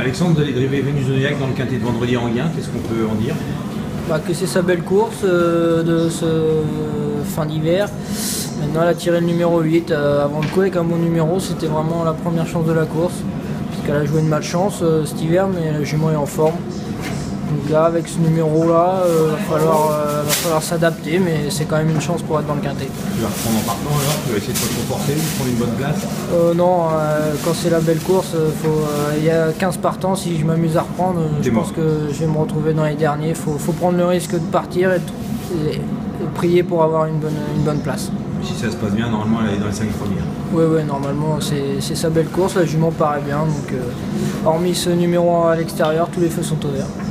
Alexandre, vous allez driver Vénus Zodiac dans le quintet de vendredi en Guin, qu'est-ce qu'on peut en dire? Que c'est sa belle course de ce fin d'hiver. Maintenant elle a tiré le numéro 8 avant le coup avec un bon numéro, c'était vraiment la première chance de la course. Puisqu'elle a joué une malchance cet hiver, mais la jument est en forme. Donc là avec ce numéro là, va falloir s'adapter, mais c'est quand même une chance pour être dans le quintet. Tu vas reprendre en partant alors, tu vas essayer de te comporter, de prendre une bonne place? Non, quand c'est la belle course, il y a 15 partants, si je m'amuse à reprendre, je pense que je vais me retrouver dans les derniers. Il faut prendre le risque de partir et prier pour avoir une bonne place. Si ça se passe bien, normalement elle est dans les 5 premières. Oui, normalement c'est sa belle course, la jument paraît bien, donc hormis ce numéro à l'extérieur, tous les feux sont ouverts.